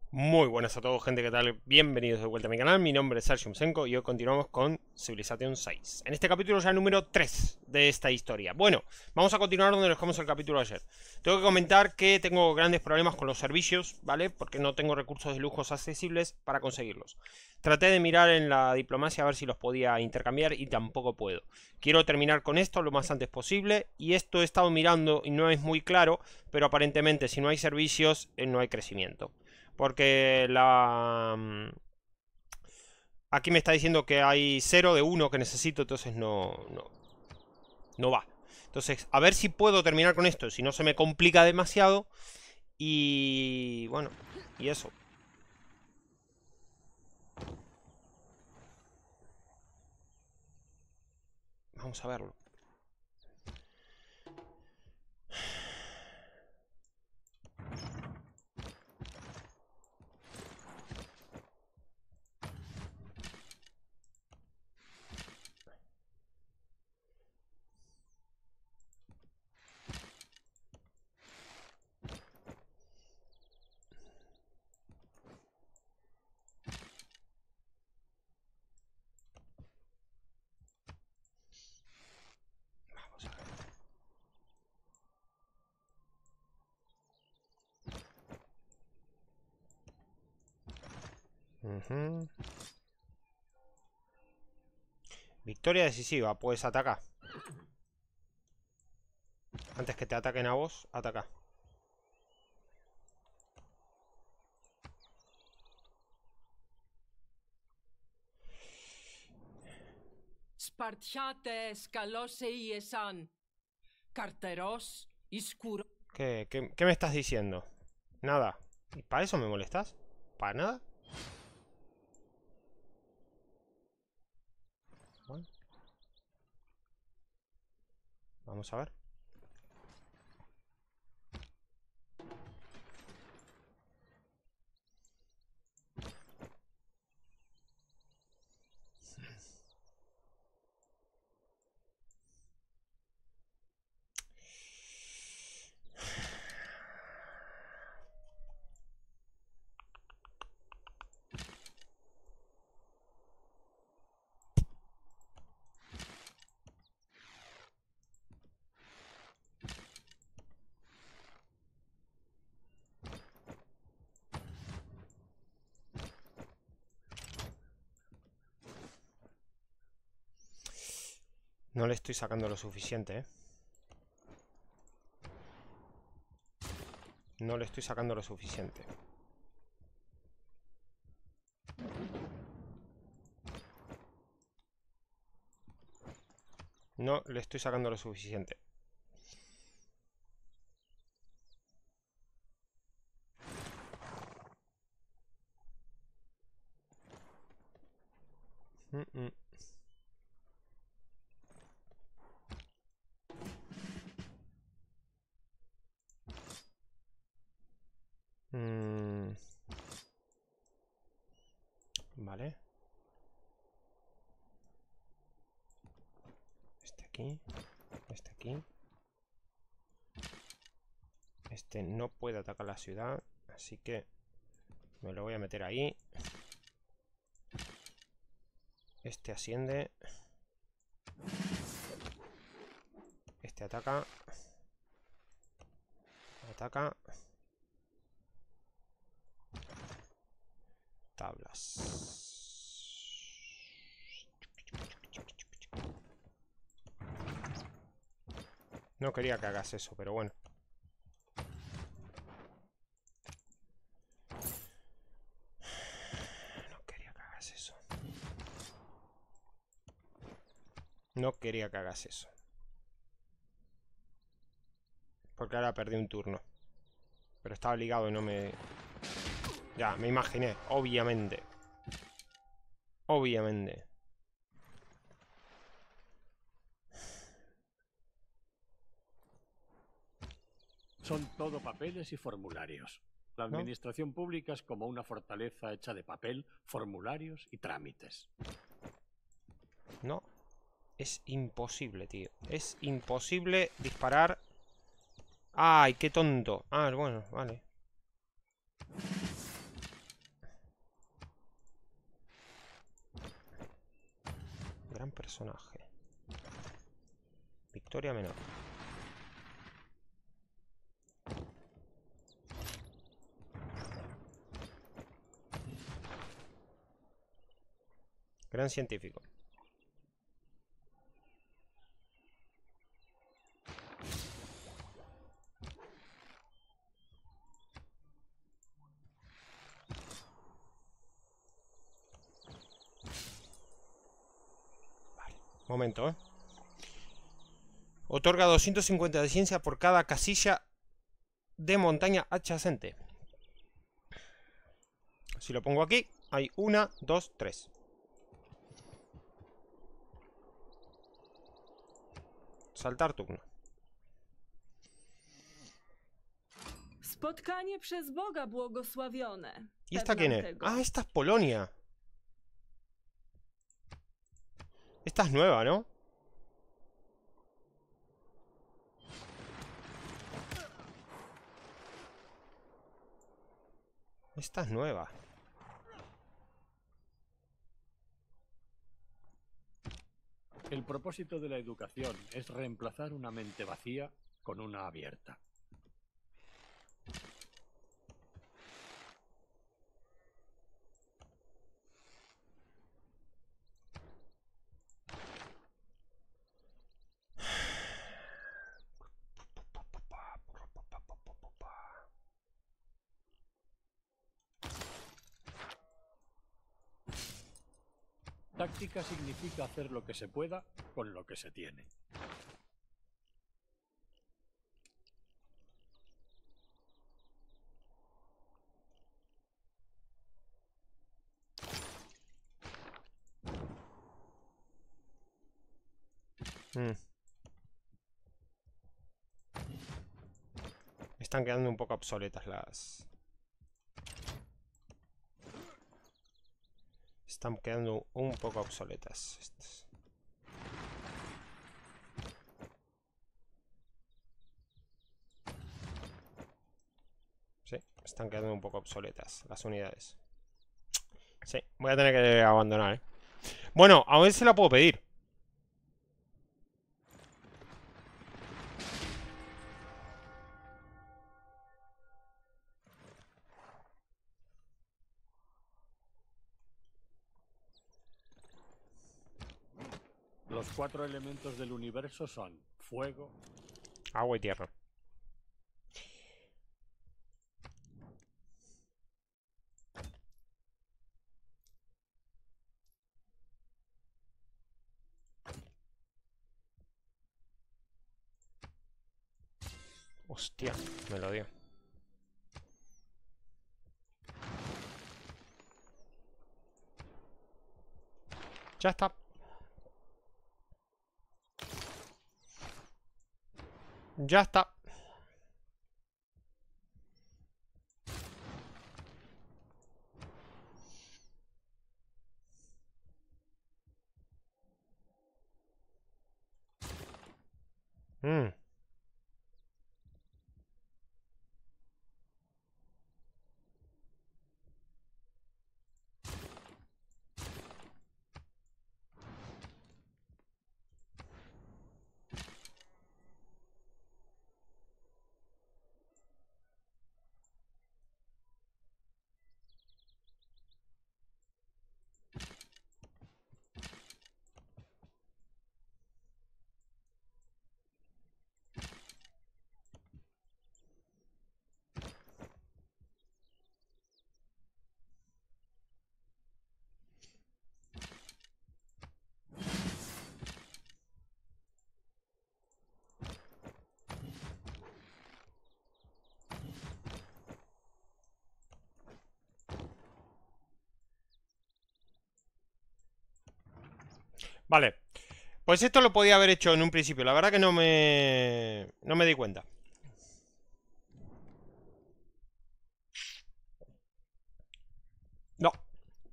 Muy buenas a todos, gente, ¿qué tal? Bienvenidos de vuelta a mi canal, mi nombre es Sergio Msenko y hoy continuamos con Civilization 6. En este capítulo ya número 3 de esta historia. Bueno, vamos a continuar donde dejamos el capítulo de ayer. Tengo que comentar que tengo grandes problemas con los servicios, ¿vale? Porque no tengo recursos de lujos accesibles para conseguirlos. Traté de mirar en la diplomacia a ver si los podía intercambiar y tampoco puedo. Quiero terminar con esto lo más antes posible y esto he estado mirando y no es muy claro, pero aparentemente si no hay servicios, no hay crecimiento. Porque aquí me está diciendo que hay 0 de 1 que necesito, entonces no va. Entonces, a ver si puedo terminar con esto, si no se me complica demasiado. Y bueno, y eso. Vamos a verlo. Vamos a ver. Victoria decisiva, puedes atacar. Antes que te ataquen a vos, ataca. Spartiates Calosei Carteros Iscuro. ¿Qué me estás diciendo? Nada. ¿Y para eso me molestas? ¿Para nada? Bueno. Vamos a ver. No le estoy sacando lo suficiente, ¿eh? No le estoy sacando lo suficiente. No le estoy sacando lo suficiente. Mm, mm. Mm. Vale. Este aquí. Este aquí. Este no puede atacar la ciudad. Así que me lo voy a meter ahí. Este asciende. Este ataca. Ataca. Tablas. No quería que hagas eso, pero bueno. No quería que hagas eso. No quería que hagas eso. Porque ahora perdí un turno. Pero estaba ligado y no me... Ya, me imaginé. Obviamente. Obviamente. Son todo papeles y formularios. La ¿No? administración pública es como una fortaleza hecha de papel, formularios y trámites. No. Es imposible, tío. Es imposible disparar. ¡Ay, qué tonto! Ah, bueno, vale. Gran personaje. Victoria menor. Gran científico. Vale, momento, ¿eh? Otorga 250 de ciencia por cada casilla de montaña adyacente. Si lo pongo aquí, hay 1, 2, 3. Saltar turno. Spotkanie przez Boga błogosławione. ¿Y esta quién es? Tego. Ah, esta es Polonia. Esta es nueva, ¿no? Esta es nueva. El propósito de la educación es reemplazar una mente vacía con una abierta. Táctica significa hacer lo que se pueda con lo que se tiene. Están quedando un poco obsoletas las... Están quedando un poco obsoletas estas. Sí, están quedando un poco obsoletas las unidades. Sí, voy a tener que abandonar, ¿eh? Bueno, a ver si la puedo pedir. Los 4 elementos del universo son fuego, Agua y tierra. Hostia, me lo dio. Ya está. Ya está. Vale. Pues esto lo podía haber hecho en un principio. La verdad que no me di cuenta. No.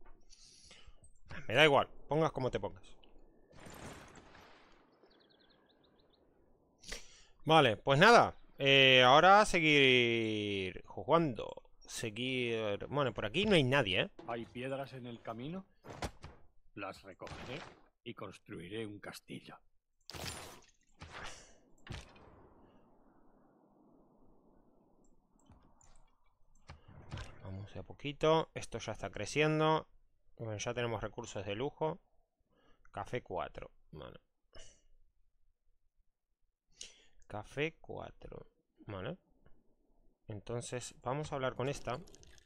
Me da igual. Pongas como te pongas. Vale, pues nada. Ahora seguir jugando. Seguir... Bueno, por aquí no hay nadie, ¿eh? hay piedras en el camino, las recogeré y construiré un castillo. Vamos de a poquito. Esto ya está creciendo. Bueno, ya tenemos recursos de lujo. Café 4. Vale. Café 4. Vale. Entonces, vamos a hablar con esta.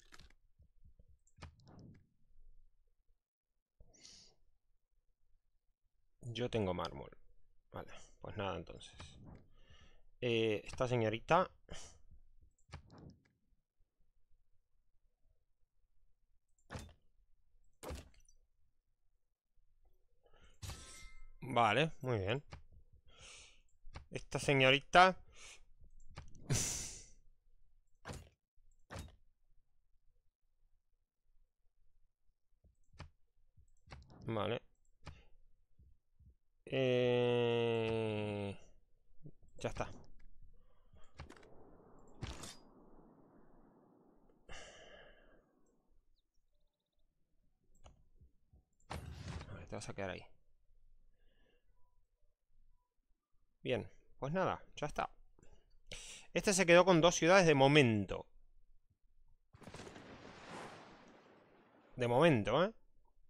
Yo tengo mármol. Vale, pues nada, entonces. Esta señorita... Vale, muy bien. Esta señorita... Vale. Ya está. Vale, te vas a quedar ahí. Bien, pues nada, ya está. Este se quedó con 2 ciudades de momento. De momento, ¿eh?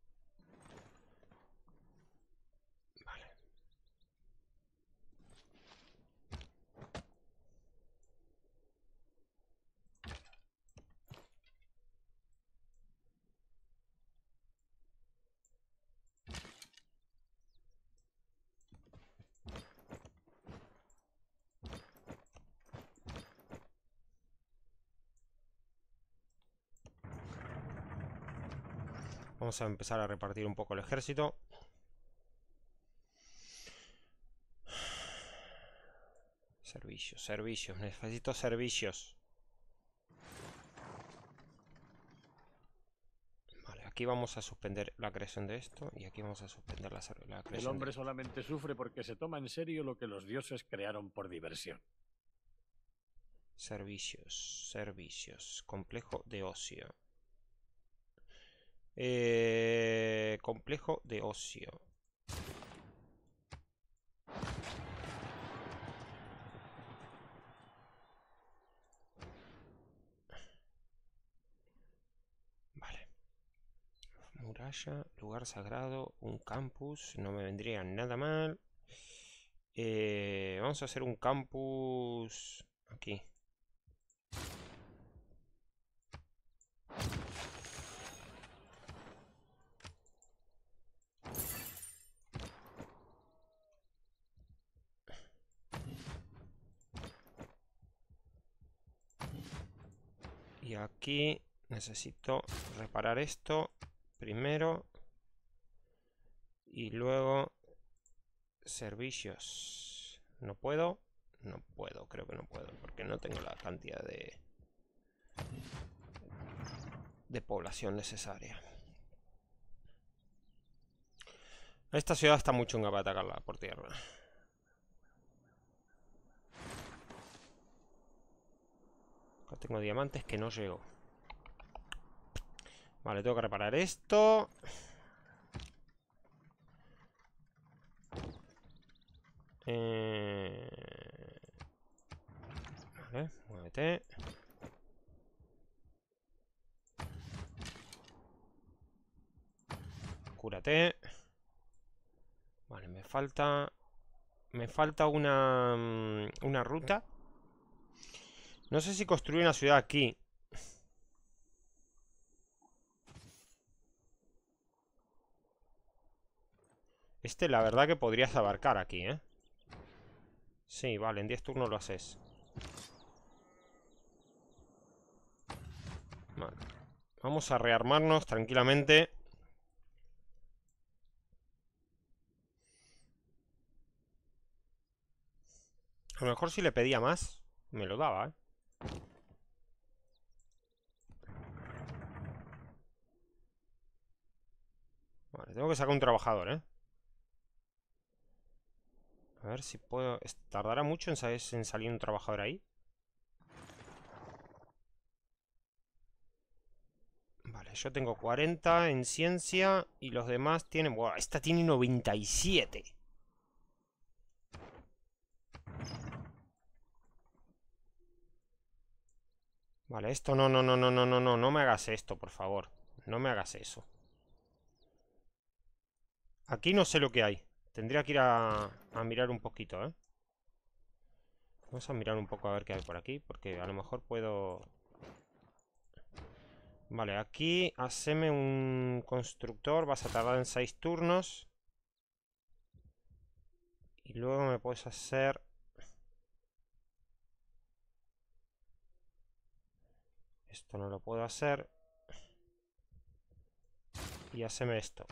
Vale. Vamos a empezar a repartir un poco el ejército. Servicios, servicios. Necesito servicios. Vale, aquí vamos a suspender la creación de esto. Y aquí vamos a suspender la creación El hombre de... solamente sufre porque se toma en serio lo que los dioses crearon por diversión. Servicios, servicios. Complejo de ocio. Complejo de ocio. Vale. Muralla, lugar sagrado, un campus. No me vendría nada mal. Vamos a hacer un campus aquí. Y aquí necesito reparar esto primero. Y luego servicios. ¿No puedo? No puedo, creo que no puedo. Porque no tengo la cantidad de población necesaria. Esta ciudad está muy chunga para atacarla por tierra. Acá tengo diamantes que no llego. Vale, tengo que reparar esto. Vale, muévete. Cúrate. Vale, me falta una ruta. No sé si construir una ciudad aquí. La verdad que podrías abarcar aquí, ¿eh? Sí, vale, en 10 turnos lo haces. Vale. Vamos a rearmarnos tranquilamente. A lo mejor si le pedía más, me lo daba, ¿eh? Vale, tengo que sacar un trabajador, ¿eh? A ver si puedo... ¿Tardará mucho en salir un trabajador ahí? Vale, Vale, yo tengo 40 en ciencia y los demás tienen... Buah, esta tiene 97. Vale, esto no me hagas esto, por favor. No me hagas eso. Aquí no sé lo que hay. Tendría que ir a mirar un poquito, ¿eh? Vamos a mirar un poco a ver qué hay por aquí, porque a lo mejor puedo... Vale, aquí haceme un constructor. Vas a tardar en 6 turnos. Y luego me puedes hacer... Esto no lo puedo hacer. Y haceme esto.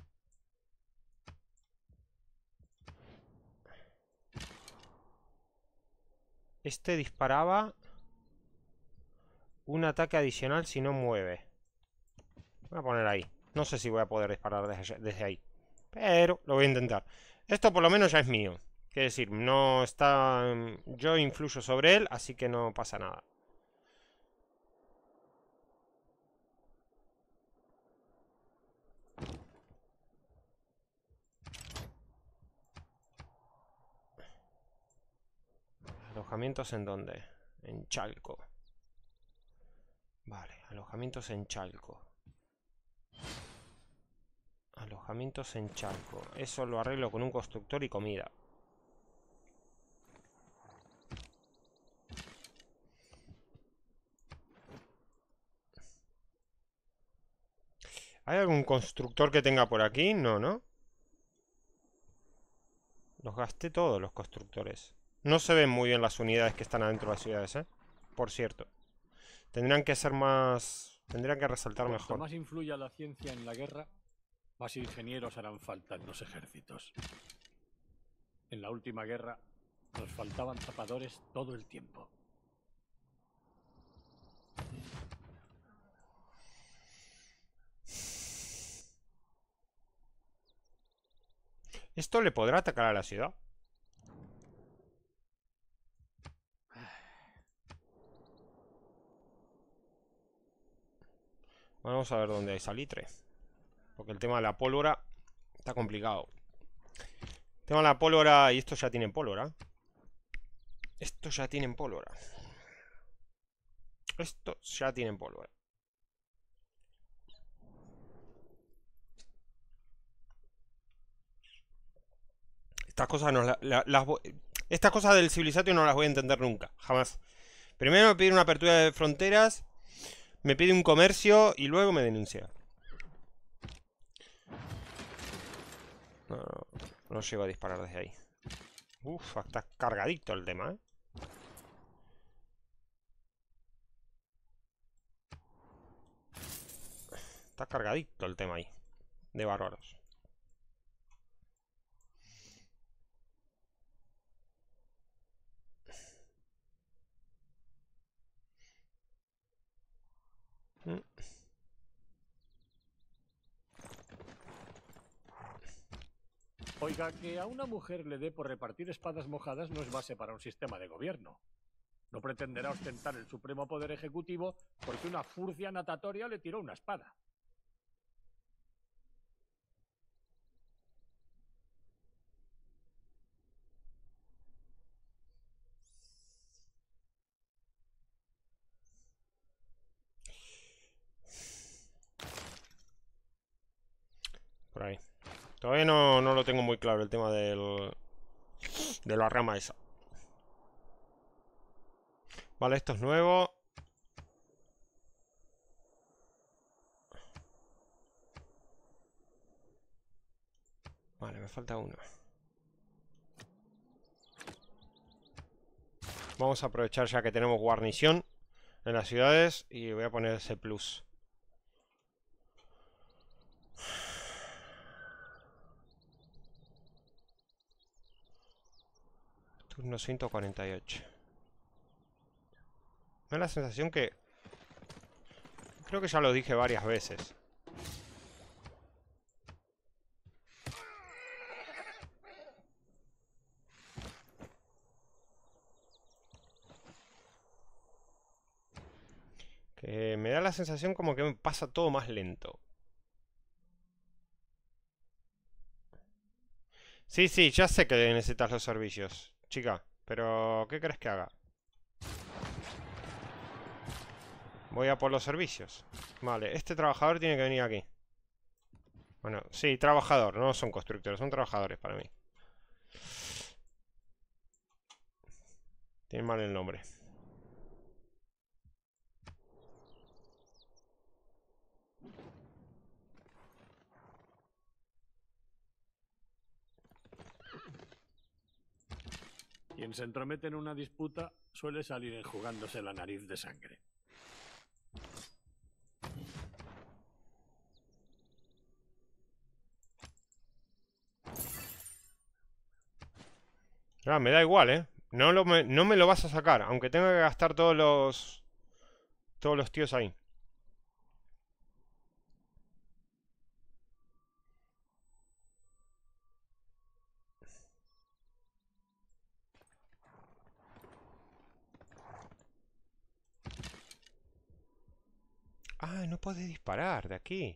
Este disparaba un ataque adicional si no mueve. Voy a poner ahí. No sé si voy a poder disparar desde ahí. Pero lo voy a intentar. Esto por lo menos ya es mío. Quiere decir, no está... Yo influyo sobre él, así que no pasa nada. ¿Alojamientos en dónde? En Chalco. Vale, alojamientos en Chalco. Alojamientos en Chalco. Eso lo arreglo con un constructor y comida. ¿Hay algún constructor que tenga por aquí? No, ¿no? Los gasté todos los constructores. No se ven muy bien las unidades que están adentro de las ciudades, ¿eh? Por cierto. Tendrían que ser más... Tendrían que resaltar Cuanto mejor. más influya la ciencia en la guerra, más ingenieros harán falta en los ejércitos. En la última guerra nos faltaban zapadores todo el tiempo. ¿Esto le podrá atacar a la ciudad? Vamos a ver dónde hay salitre. Porque el tema de la pólvora está complicado. El tema de la pólvora... Y estos ya tienen pólvora. Estos ya tienen pólvora. Estos ya tienen pólvora. Estas cosas no estas cosas del Civilization no las voy a entender nunca. Jamás. Primero me pide una apertura de fronteras. Me pide un comercio y luego me denuncia. No llego a disparar desde ahí. Uf, está cargadito el tema, ¿eh? Está cargadito el tema ahí. De bárbaros. Oiga, que a una mujer le dé por repartir espadas mojadas no es base para un sistema de gobierno. No pretenderá ostentar el supremo poder ejecutivo porque una furcia natatoria le tiró una espada. Por ahí. Todavía no lo tengo muy claro el tema de la rama esa. Vale, esto es nuevo. Vale, me falta uno. Vamos a aprovechar ya que tenemos guarnición en las ciudades y voy a poner ese plus. Turno 148. Me da la sensación que... Creo que ya lo dije varias veces. Que me da la sensación como que me pasa todo más lento. Sí, sí, ya sé que necesitas los servicios, chica. Pero, ¿qué crees que haga? Voy a por los servicios. Vale, este trabajador tiene que venir aquí. Bueno, sí, trabajador, no son constructores, son trabajadores para mí. Tiene mal el nombre. Quien se entromete en una disputa suele salir enjugándose la nariz de sangre. Ah, me da igual, ¿eh? No me lo vas a sacar, aunque tenga que gastar todos los tíos ahí. Ah, no puedes disparar de aquí.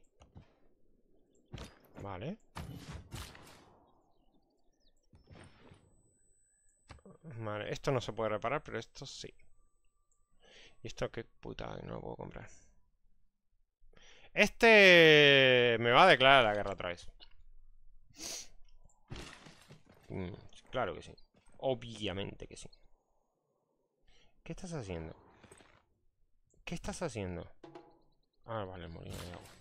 Vale. Vale, esto no se puede reparar, pero esto sí. ¿Y esto qué puta? No lo puedo comprar. Este me va a declarar la guerra otra vez. Claro que sí. Obviamente que sí. ¿Qué estás haciendo? ¿Qué estás haciendo? Ah, vale, molino de agua.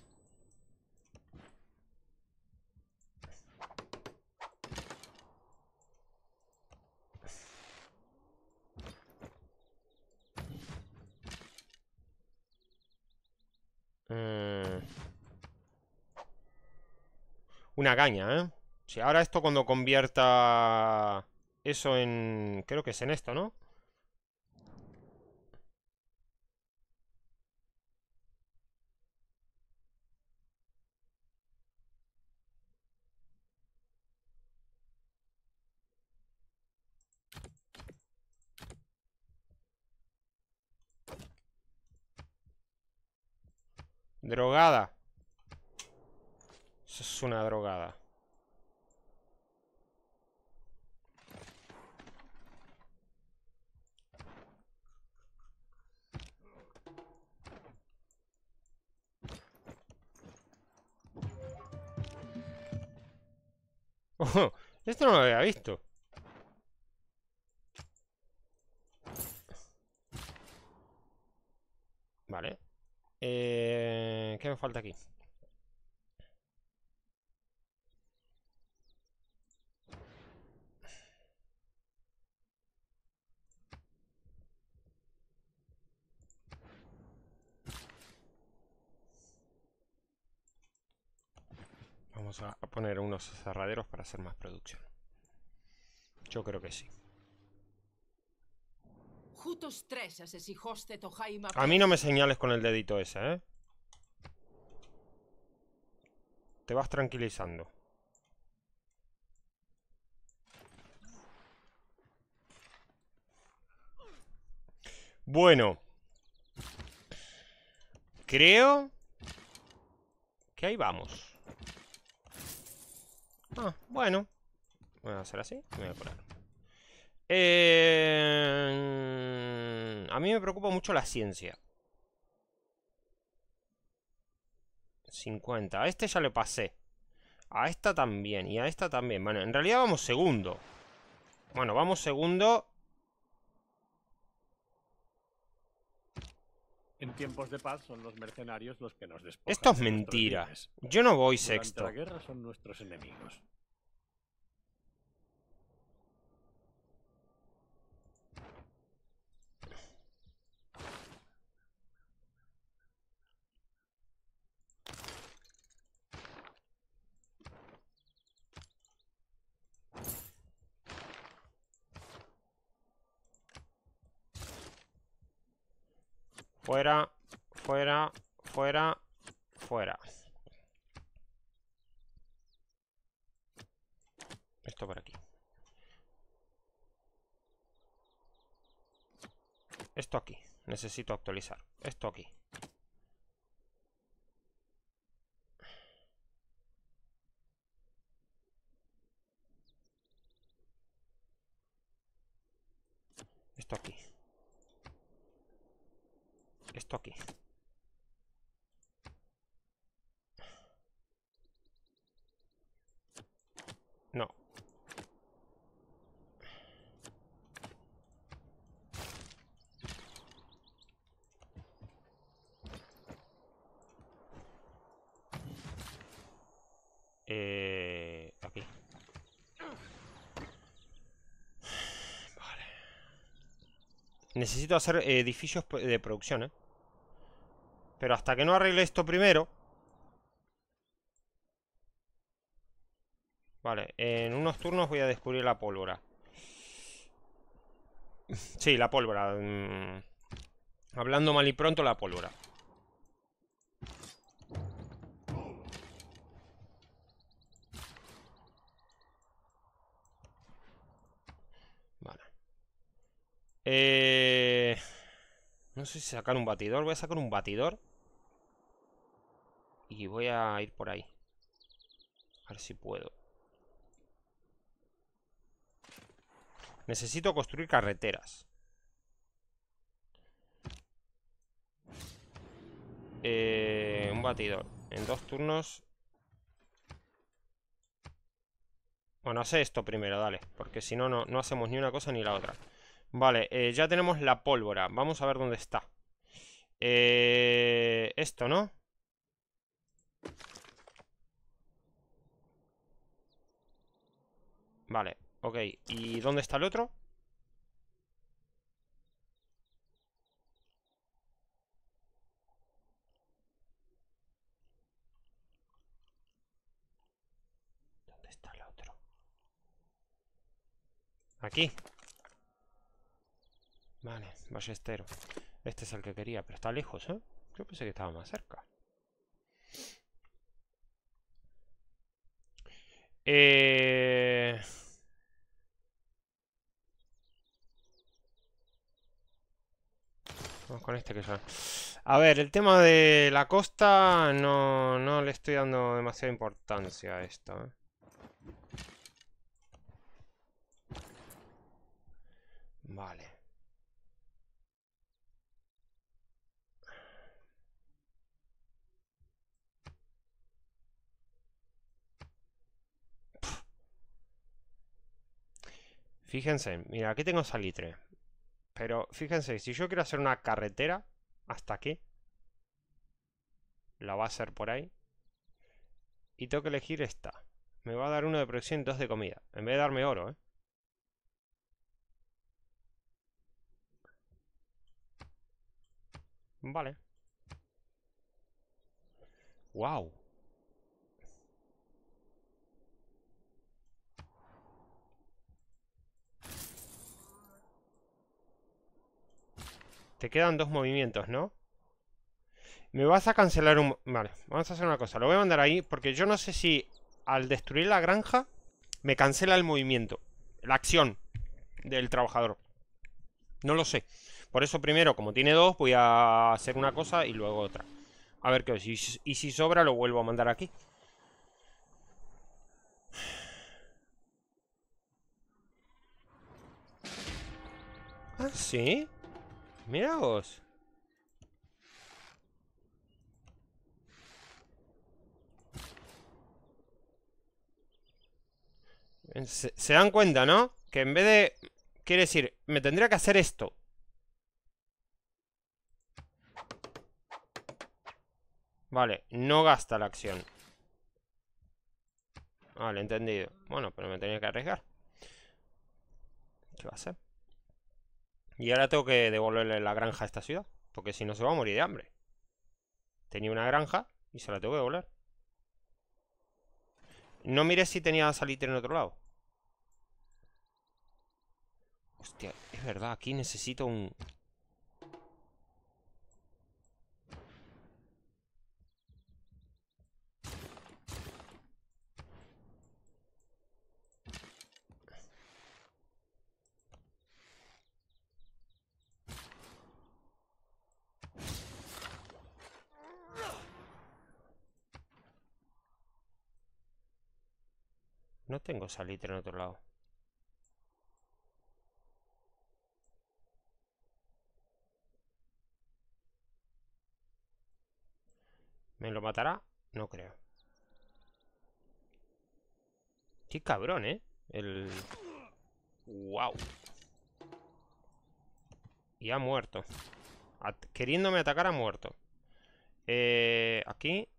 Una caña, ¿eh? Si ahora esto cuando convierta eso en... Creo que es en esto, ¿no? Drogada. Eso es una drogada. Oh, esto no lo había visto. Vale. ¿Qué me falta aquí? Vamos a poner unos cerraderos para hacer más producción. Yo creo que sí. A mí no me señales con el dedito ese, ¿eh? Te vas tranquilizando. Bueno. Creo que ahí vamos. Ah, bueno. Voy a hacer así. Me voy a poner. A mí me preocupa mucho la ciencia. 50. A este ya le pasé. A esta también. Y a esta también. Bueno, en realidad vamos segundo. Bueno, vamos segundo. En tiempos de paz son los mercenarios los que nos despojan. Esto es de nuestros mentira. bienes. Yo no voy Durante sexto. la guerra son nuestros enemigos. Fuera, fuera, fuera, fuera. Esto por aquí. Esto aquí. Necesito actualizar. Esto aquí. Esto aquí. Esto aquí. No. Aquí. Vale. Necesito hacer edificios de producción, ¿eh? Pero hasta que no arregle esto primero... Vale, en unos turnos voy a descubrir la pólvora. Sí, la pólvora. Hablando mal y pronto, la pólvora. Vale. No sé si sacar un batidor. Voy a sacar un batidor. Y voy a ir por ahí. A ver si puedo. Necesito construir carreteras. Un batidor. En 2 turnos. Bueno, hace esto primero, dale. Porque si no, no hacemos ni una cosa ni la otra. Vale, ya tenemos la pólvora. Vamos a ver dónde está. Esto, ¿no? Vale, ok. ¿Y dónde está el otro? ¿Dónde está el otro? Aquí. Vale, ballestero. Este es el que quería, pero está lejos, ¿eh? Yo pensé que estaba más cerca. Vamos con este que ya... A ver, el tema de la costa no le estoy dando demasiada importancia a esto, ¿eh? Vale. Fíjense, mira, aquí tengo salitre. Pero fíjense, si yo quiero hacer una carretera hasta aquí, la va a hacer por ahí. Y tengo que elegir esta. Me va a dar uno de producción y 2 de comida. En vez de darme oro, ¿eh? Vale. Wow. Te quedan 2 movimientos, ¿no? Me vas a cancelar un... Vale, vamos a hacer una cosa. Lo voy a mandar ahí porque yo no sé si al destruir la granja me cancela el movimiento. La acción del trabajador. No lo sé. Por eso primero, como tiene 2, voy a hacer una cosa y luego otra. A ver qué es. Y si sobra lo vuelvo a mandar aquí. Ah, ¿sí? Mira vos. Se dan cuenta, ¿no? Que en vez de... Quiere decir, me tendría que hacer esto. Vale, no gasta la acción. Vale, entendido. Bueno, pero me tenía que arriesgar. ¿Qué va a hacer? Y ahora tengo que devolverle la granja a esta ciudad. Porque si no se va a morir de hambre. Tenía una granja y se la tengo que devolver. No mires si tenía salitre en otro lado. Hostia, es verdad, aquí necesito un... No tengo salitre en otro lado. ¿Me lo matará? No creo. Qué cabrón, ¿eh? El... Wow. Y ha muerto. Queriéndome atacar ha muerto. Aquí.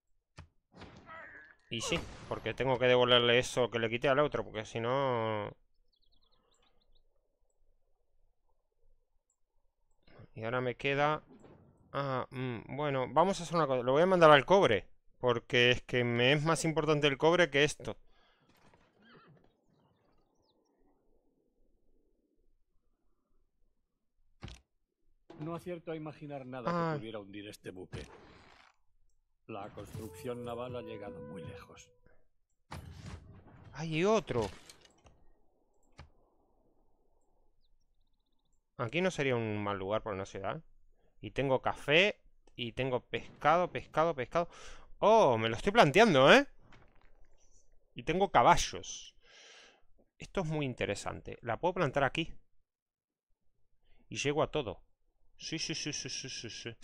Y sí, porque tengo que devolverle eso que le quité al otro, porque si no... Y ahora me queda... bueno, vamos a hacer una cosa. Lo voy a mandar al cobre, porque es que me es más importante el cobre que esto. No acierto a imaginar nada que pudiera hundir este buque. La construcción naval ha llegado muy lejos. ¡Hay otro! Aquí no sería un mal lugar para una ciudad. Y tengo café. Y tengo pescado, pescado, pescado. ¡Oh! Me lo estoy planteando, ¿eh? Y tengo caballos. Esto es muy interesante. La puedo plantar aquí. Y llego a todo. Sí, sí, sí, sí, sí, sí, sí.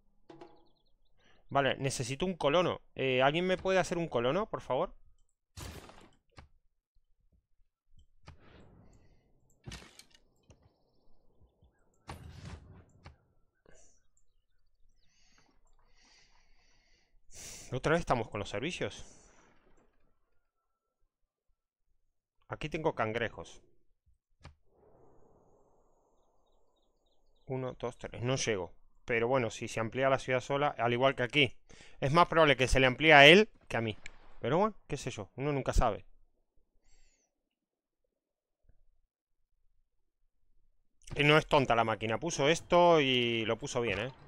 Vale, necesito un colono. ¿Alguien me puede hacer un colono, por favor? Otra vez estamos con los servicios. Aquí tengo cangrejos. 1, 2, 3. No llego. Pero bueno, si se amplía la ciudad sola, al igual que aquí. Es más probable que se le amplíe a él que a mí. Pero bueno, qué sé yo. Uno nunca sabe. Y no es tonta la máquina. Puso esto y lo puso bien, ¿eh?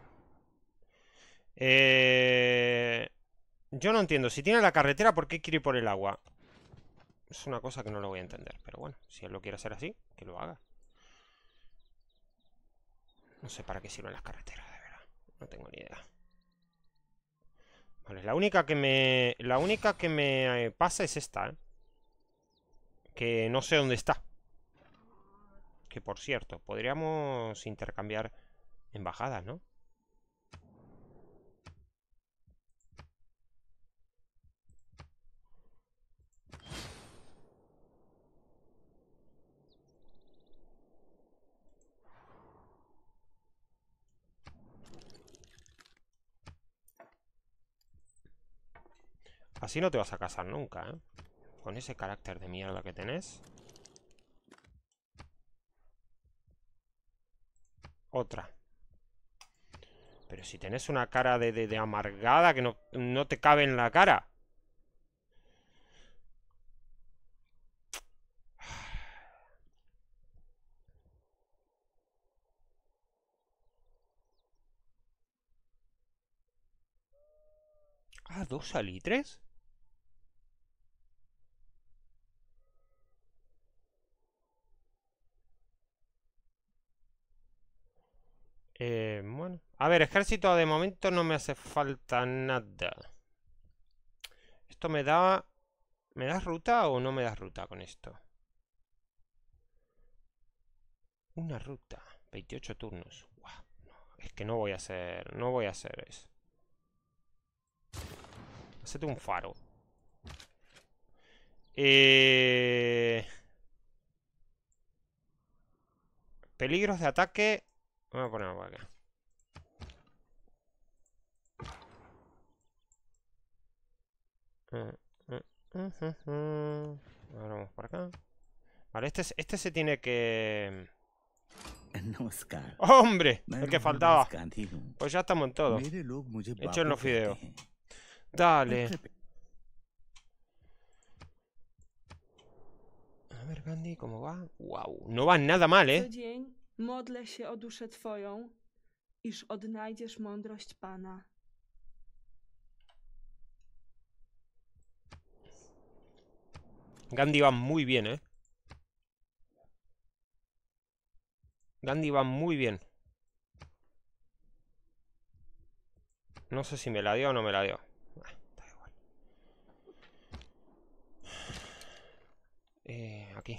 Yo no entiendo. Si tiene la carretera, ¿por qué quiere ir por el agua? Es una cosa que no lo voy a entender. Pero bueno, si él lo quiere hacer así, que lo haga. No sé para qué sirven las carreteras, de verdad. No tengo ni idea. Vale, la única que me pasa es esta, ¿eh? Que no sé dónde está. Que por cierto, podríamos intercambiar embajadas, ¿no? Así no te vas a casar nunca, ¿eh? Con ese carácter de mierda que tenés. Otra. Pero si tenés una cara de amargada que no te cabe en la cara. Ah, 2 salitres. Bueno. A ver, ejército de momento no me hace falta nada. Esto me da... ¿Me das ruta o no me das ruta con esto? Una ruta. 28 turnos. Buah, no, es que no voy a hacer... No voy a hacer eso. Hacete un faro. Peligros de ataque. Vamos a ponerlo por acá. Ahora vamos por acá. Vale, este se tiene que... नमस्कार ¡Hombre! मैं El que Rahul faltaba. दास गांधी हूँ Pues ya estamos en todo. मेरे लोग मुझे Hecho en बापू los कहते fideos. हैं Dale. A ver, Gandhi, ¿cómo va? Wow, no va nada mal, Co ¿eh? dzień modlę się o duszę Twoją, iż odnajdziesz mądrość Pana. Gandhi va muy bien, ¿eh? Gandhi va muy bien. No sé si me la dio o no me la dio. Da igual. Aquí.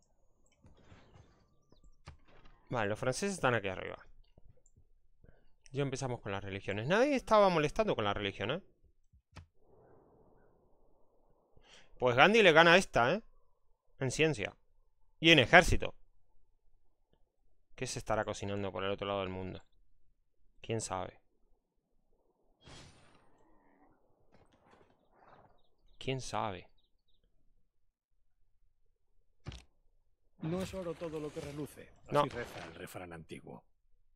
Vale, los franceses están aquí arriba. Ya empezamos con las religiones. Nadie estaba molestando con la religión, ¿eh? Pues Gandhi le gana a esta, ¿eh? En ciencia. Y en ejército. ¿Qué se estará cocinando por el otro lado del mundo? ¿Quién sabe? ¿Quién sabe? No es oro todo lo que reluce. Así No. reza el refrán antiguo.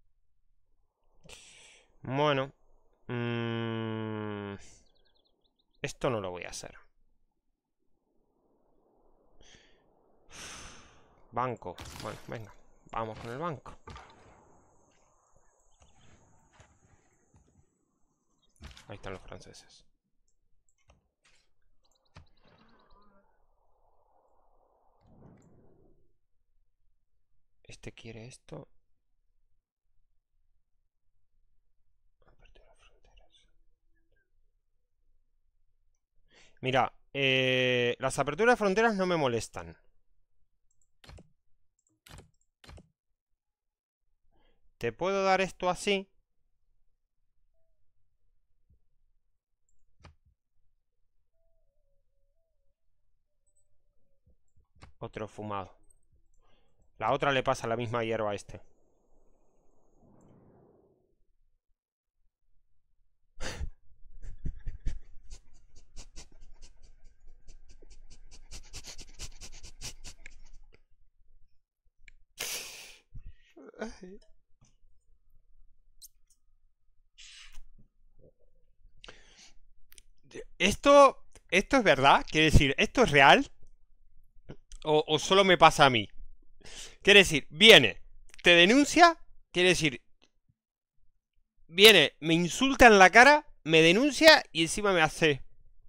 Bueno. Esto no lo voy a hacer. Banco. Bueno, venga. Vamos con el banco. Ahí están los franceses. Este quiere esto. Apertura de fronteras. Mira, las aperturas de fronteras no me molestan. Te puedo dar esto así. Otro fumado. La otra le pasa la misma hierba a este. ¿Esto es verdad? Quiere decir, ¿esto es real? ¿O solo me pasa a mí? Quiere decir, viene, te denuncia, quiere decir, viene, me insulta en la cara, me denuncia y encima me hace...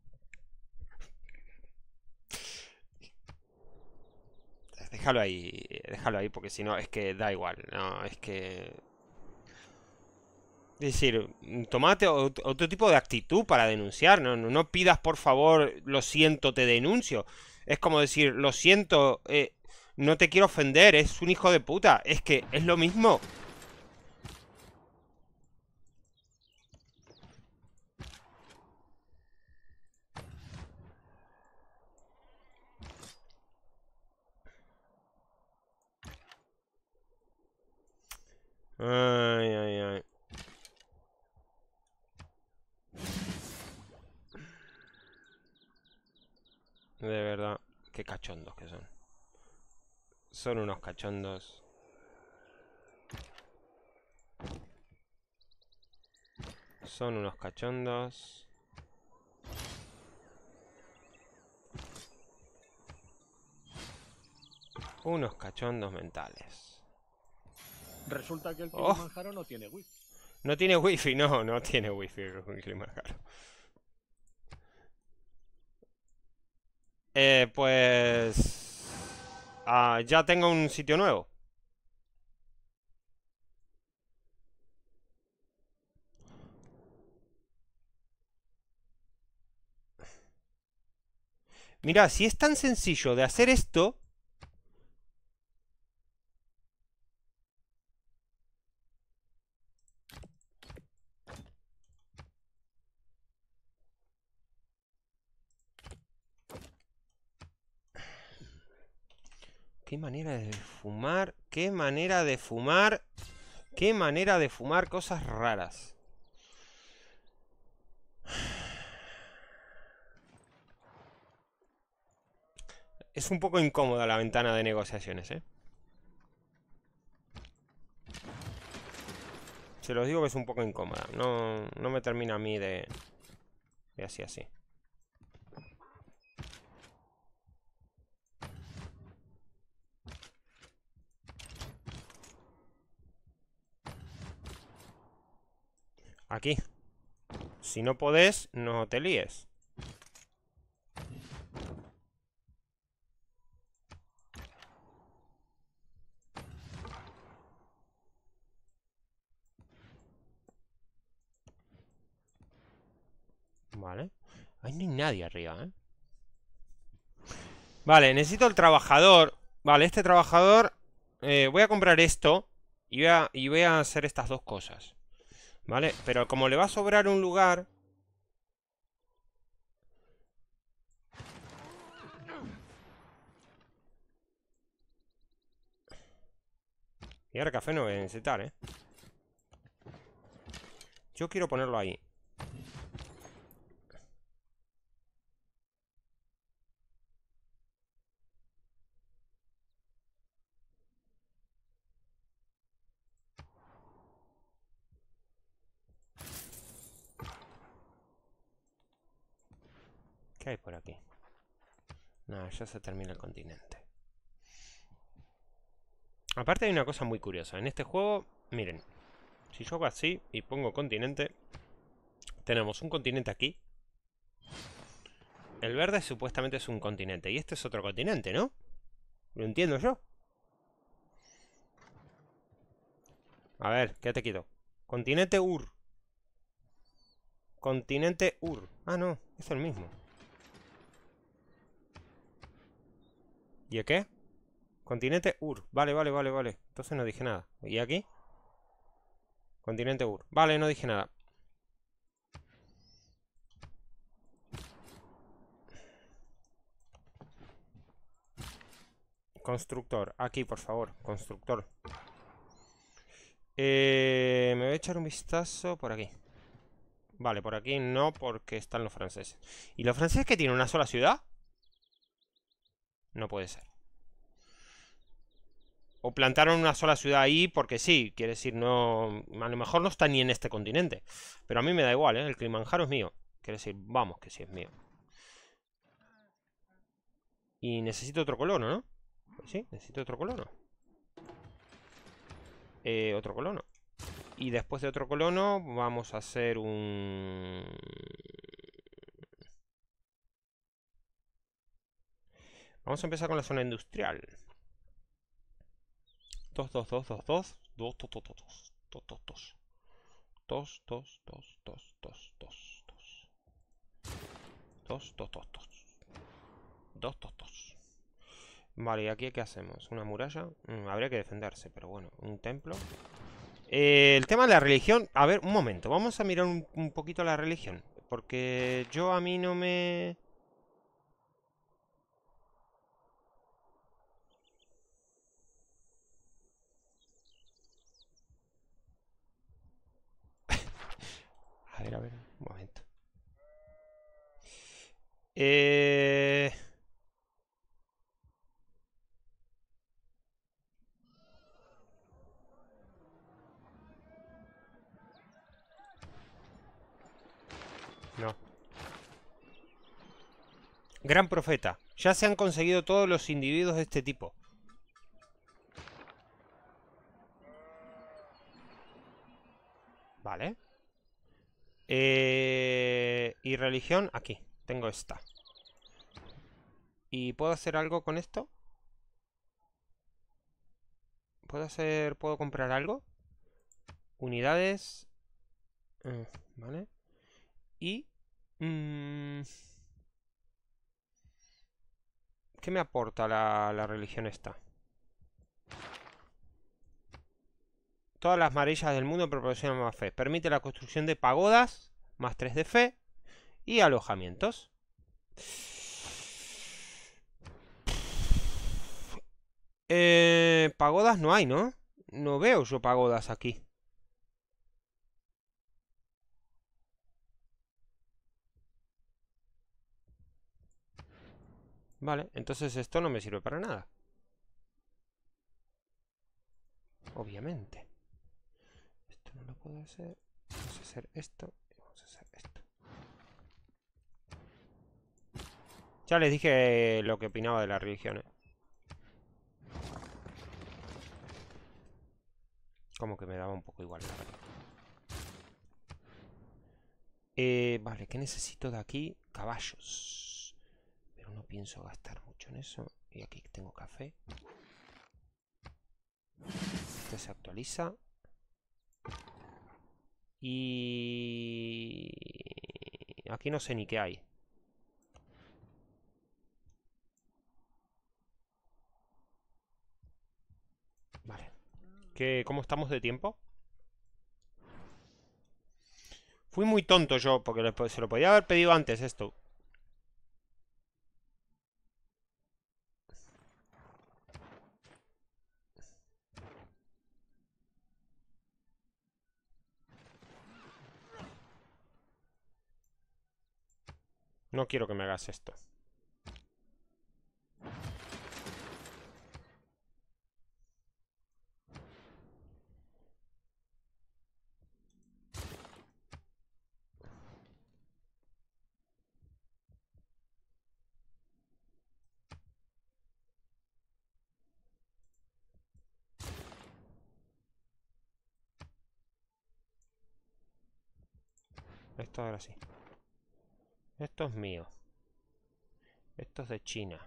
Déjalo ahí, porque si no, es que da igual, no, es que... Es decir, tomate otro tipo de actitud para denunciar, no pidas por favor, lo siento, te denuncio. Es como decir, lo siento, no te quiero ofender, es un hijo de puta. Es que es lo mismo. Ay, ay, ay. De verdad, qué cachondos que son. Son unos cachondos. Son unos cachondos. Unos cachondos mentales. Resulta que el Oh. Kilimanjaro no tiene wifi. No tiene wifi, no tiene wifi el Kilimanjaro. Pues... ya tengo un sitio nuevo. Mira, si es tan sencillo de hacer esto... Qué manera de fumar, qué manera de fumar, qué manera de fumar cosas raras. Es un poco incómoda la ventana de negociaciones, ¿eh? Se los digo que es un poco incómoda. No me termina a mí de así. Aquí. Si no podés, no te líes. Vale. Ahí no hay nadie arriba, ¿eh? Vale, necesito el trabajador. Vale, este trabajador... voy a comprar esto y voy a hacer estas dos cosas. ¿Vale? Pero como le va a sobrar un lugar... Y ahora café no voy a necesitar, ¿eh? Yo quiero ponerlo ahí. ¿Qué hay por aquí? Nada, ya se termina el continente. Aparte hay una cosa muy curiosa. En este juego, miren. Si yo hago así y pongo continente, tenemos un continente aquí. El verde supuestamente es un continente. Y este es otro continente, ¿no? Lo entiendo yo. A ver, quédate quieto. Continente Ur. Continente Ur. Ah, no, es el mismo. ¿Y qué? Continente Ur. Vale, vale, vale, vale. Entonces no dije nada. ¿Y aquí? Continente Ur. Vale, no dije nada. Constructor. Aquí, por favor. Constructor. Me voy a echar un vistazo por aquí. Vale, por aquí no, porque están los franceses. ¿Y los franceses que tienen una sola ciudad? No puede ser. O plantaron una sola ciudad ahí porque sí. Quiere decir, no... A lo mejor no está ni en este continente. Pero a mí me da igual, ¿eh? El Kilimanjaro es mío. Quiere decir, vamos, que sí es mío. Y necesito otro colono, ¿no? Pues sí, necesito otro colono. Otro colono. Y después de otro colono vamos a hacer un... Vamos a empezar con la zona industrial. 2, 2, 2, 2, 2, 2, 2, 2, 2, 2, 2, 2, 2, 2, 2, 2, 2, 2, 2, 2, 2, 2, 2, 2. Vale, ¿y aquí qué hacemos? ¿Una muralla? Habría que defenderse, pero bueno, un templo. El tema de la religión... A ver, un momento, vamos a mirar un poquito la religión. Porque yo a mí no me... A ver, un momento. Eh... No. Gran profeta. Ya se han conseguido todos los individuos de este tipo. Vale. Y religión, aquí. Tengo esta. ¿Y puedo hacer algo con esto? ¿Puedo comprar algo? Unidades. Vale. Y... ¿qué me aporta la religión esta? Todas las maravillas del mundo proporcionan más fe. Permite la construcción de pagodas, más 3 de fe. Y alojamientos. Pagodas no hay, ¿no? No veo yo pagodas aquí. Vale, entonces esto no me sirve para nada. Obviamente. Esto no lo puedo hacer. Vamos a hacer esto. Y vamos a hacer esto. Ya les dije lo que opinaba de la religión, ¿eh? Como que me daba un poco igual, la verdad. Vale, ¿qué necesito de aquí? Caballos. Pero no pienso gastar mucho en eso. Y aquí tengo café. Este se actualiza. Y... aquí no sé ni qué hay. Vale. ¿Cómo estamos de tiempo? Fui muy tonto yo, porque se lo podía haber pedido antes esto. No quiero que me hagas esto. Esto ahora sí. Esto es mío. Esto es de China.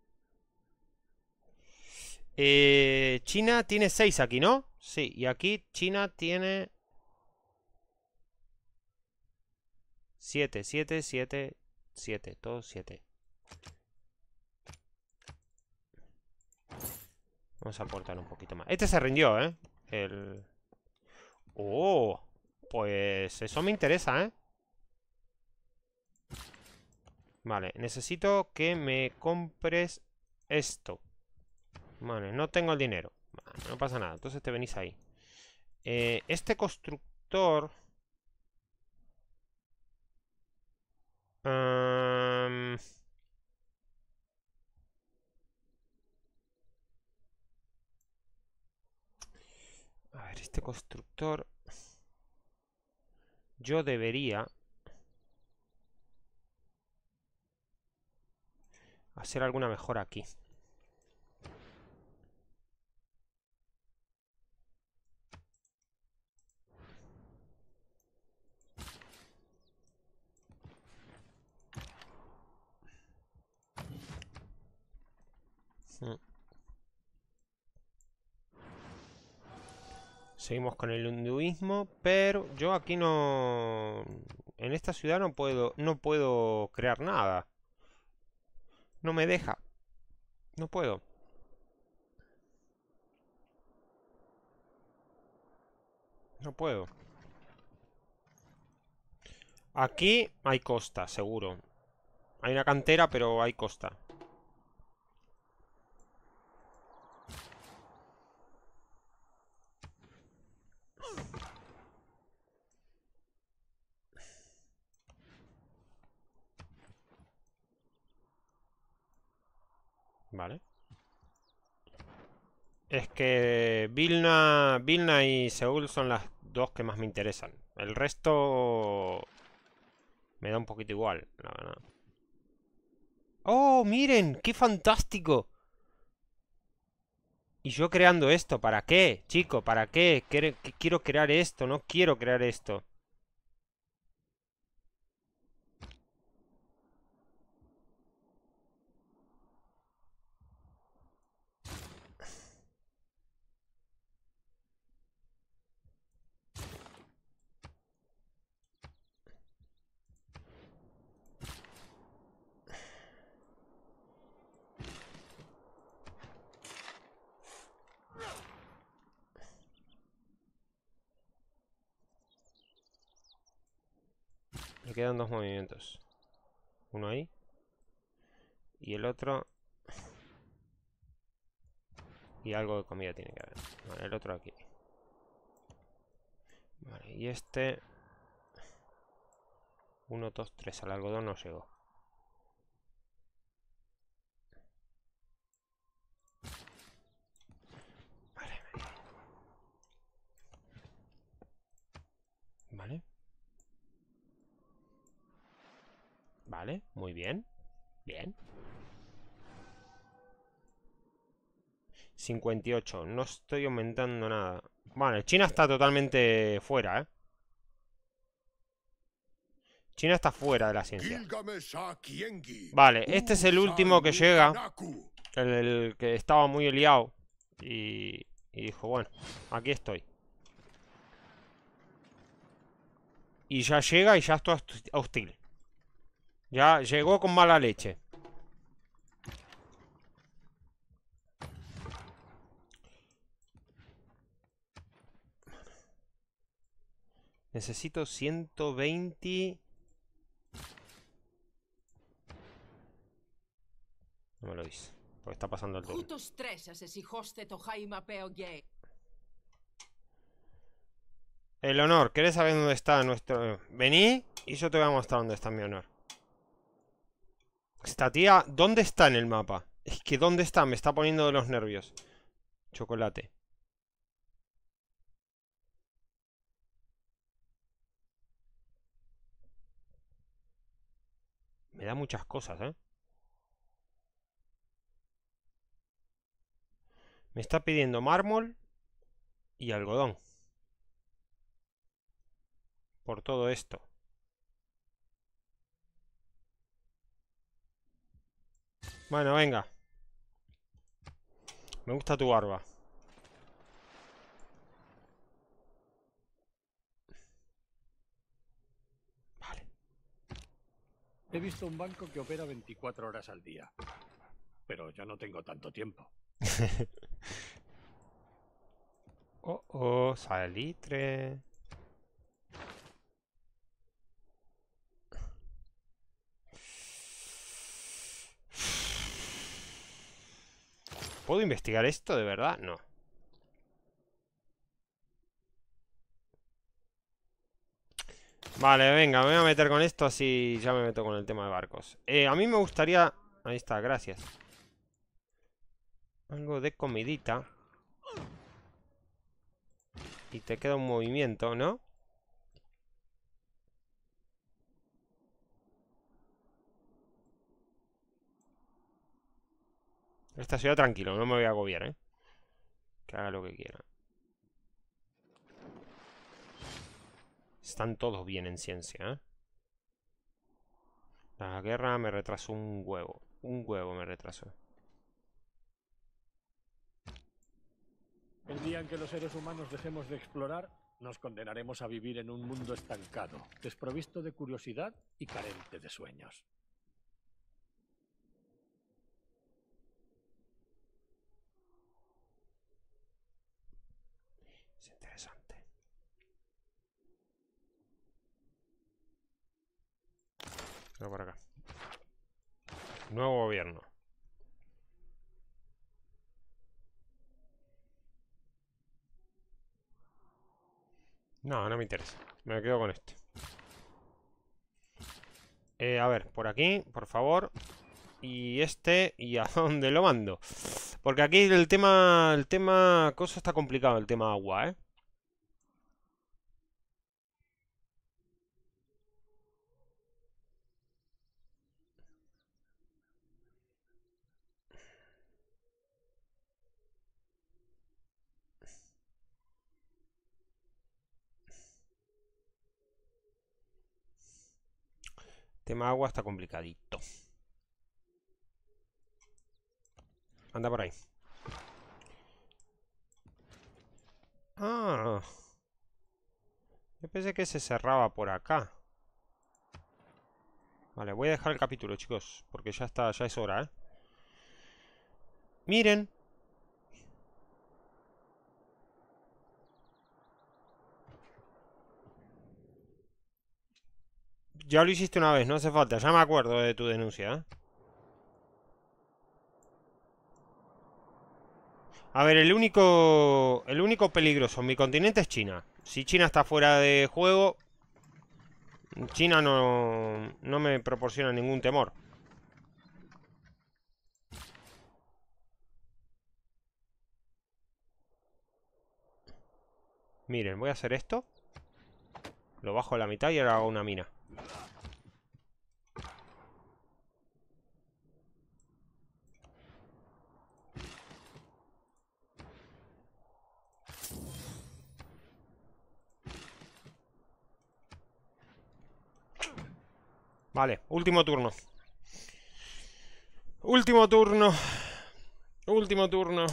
China tiene 6 aquí, ¿no? Sí, y aquí China tiene 7, 7, 7, 7, todos 7. Vamos a aportar un poquito más. Este se rindió, ¿eh? Oh, pues eso me interesa, ¿eh? Vale, necesito que me compres esto. Vale, no tengo el dinero. Vale, no pasa nada, entonces te venís ahí. Este constructor... A ver, este constructor... Yo debería... hacer alguna mejora aquí. Seguimos con el hinduismo, pero yo aquí no... En esta ciudad no puedo crear nada. No me deja. No puedo. No puedo. Aquí hay costa, seguro. Hay una cantera, pero hay costa. Vale. Es que Vilna y Seúl son las dos que más me interesan. El resto me da un poquito igual, la verdad. ¡Oh, miren! ¡Qué fantástico! Y yo creando esto, ¿para qué, chico? ¿Para qué? Quiero crear esto, no quiero crear esto. Me quedan dos movimientos. Uno ahí. Y el otro... Y algo de comida tiene que haber. Vale, el otro aquí. Vale, y este... 1, 2, 3. Al algodón no llegó. Vale, vale. Vale, muy bien. Bien. 58. No estoy aumentando nada. Vale, China está totalmente fuera, ¿eh? China está fuera de la ciencia. Vale, este es el último que llega. El que estaba muy liado. Y dijo, bueno, aquí estoy. Y ya llega y ya está hostil. Ya llegó con mala leche. Necesito 120... No me lo dice, porque está pasando el turno. Χούτο στρέσας εσύ χώστε το χάιμα πέο γκέι. El honor, ¿querés saber dónde está nuestro...? Vení y yo te voy a mostrar dónde está mi honor. Esta tía, ¿dónde está en el mapa? Es que ¿dónde está? Me está poniendo de los nervios. Chocolate. Me da muchas cosas, ¿eh? Me está pidiendo mármol y algodón. Por todo esto. Bueno, venga. Me gusta tu barba. Vale. He visto un banco que opera 24 horas al día. Pero yo no tengo tanto tiempo. Oh, salitre. ¿Puedo investigar esto de verdad? No. Vale, venga, me voy a meter con esto, así ya me meto con el tema de barcos. A mí me gustaría... Ahí está, gracias. Algo de comidita. Y te queda un movimiento, ¿no? Esta ciudad tranquilo, no me voy a agobiar, ¿eh? Que haga lo que quiera. Están todos bien en ciencia, ¿eh? La guerra me retrasó un huevo. Un huevo me retrasó. El día en que los seres humanos dejemos de explorar, nos condenaremos a vivir en un mundo estancado, desprovisto de curiosidad y carente de sueños. Es interesante. Pero por acá. Nuevo gobierno. No, no me interesa. Me quedo con este. A ver, por aquí, por favor. Y este, ¿y a dónde lo mando? Porque aquí el tema cosa está complicado, el tema agua, ¿eh? Tema agua está complicadito. Anda por ahí. Ah. Yo pensé que se cerraba por acá. Vale, voy a dejar el capítulo, chicos. Porque ya está, ya es hora, ¿eh? Miren. Ya lo hiciste una vez, no hace falta. Ya me acuerdo de tu denuncia, ¿eh? A ver, el único peligroso en mi continente es China. Si China está fuera de juego, China no me proporciona ningún temor. Miren, voy a hacer esto. Lo bajo a la mitad y ahora hago una mina. Vale, último turno. Último turno. Último turno.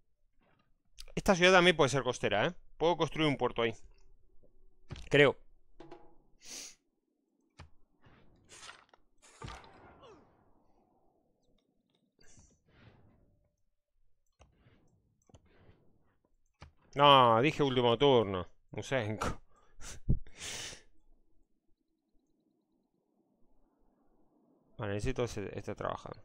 Esta ciudad también puede ser costera, ¿eh? Puedo construir un puerto ahí. Creo. No, dije último turno. Musenko. Vale, necesito este trabajador.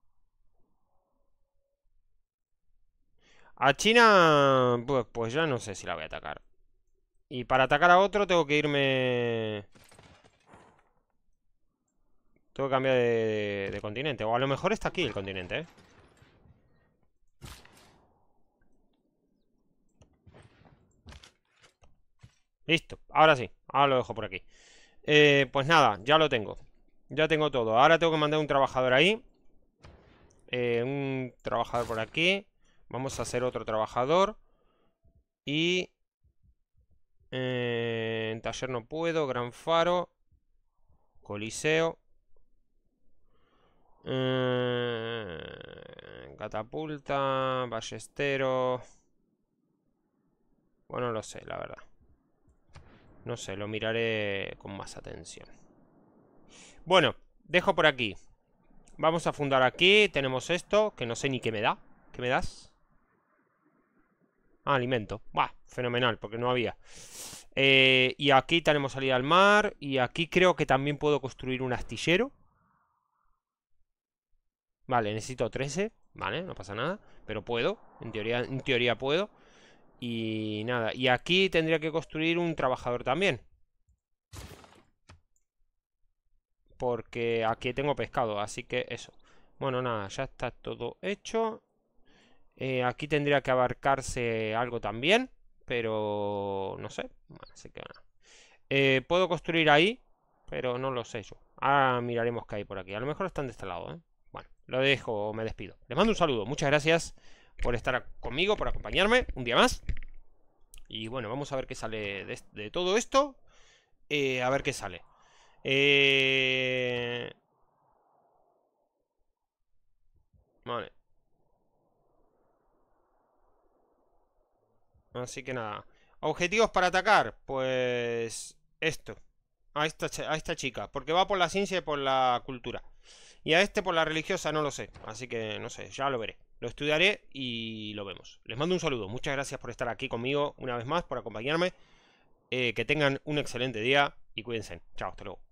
A China, pues ya no sé si la voy a atacar. Y para atacar a otro tengo que irme... Tengo que cambiar de continente. O a lo mejor está aquí el continente, ¿eh? Listo, ahora sí. Ahora lo dejo por aquí. Pues nada, ya lo tengo. Ya tengo todo. Ahora tengo que mandar un trabajador ahí. Un trabajador por aquí. Vamos a hacer otro trabajador. Y... en taller no puedo. Gran Faro. Coliseo. Catapulta. Ballestero. Bueno, no lo sé, la verdad. No sé, lo miraré con más atención. Bueno, dejo por aquí. Vamos a fundar aquí. Tenemos esto, que no sé ni qué me da. ¿Qué me das? Ah, alimento. Bah, fenomenal, porque no había. Y aquí tenemos salida al mar. Y aquí creo que también puedo construir un astillero. Vale, necesito 13. Vale, no pasa nada. Pero puedo, en teoría puedo. Y nada, y aquí tendría que construir un trabajador también. Porque aquí tengo pescado, así que eso. Bueno, nada, ya está todo hecho. Aquí tendría que abarcarse algo también. Pero no sé. Bueno, así que nada. Puedo construir ahí, pero no lo sé yo. Ahora miraremos qué hay por aquí. A lo mejor están de este lado, ¿eh? Bueno, lo dejo, me despido. Les mando un saludo. Muchas gracias por estar conmigo, por acompañarme un día más. Y bueno, vamos a ver qué sale de todo esto. A ver qué sale. Vale. Así que nada. Objetivos para atacar. Pues esto. A esta chica. Porque va por la ciencia y por la cultura. Y a este por la religiosa no lo sé. Así que no sé, ya lo veré. Lo estudiaré y lo vemos. Les mando un saludo. Muchas gracias por estar aquí conmigo una vez más, por acompañarme. Que tengan un excelente día y cuídense. Chao, hasta luego.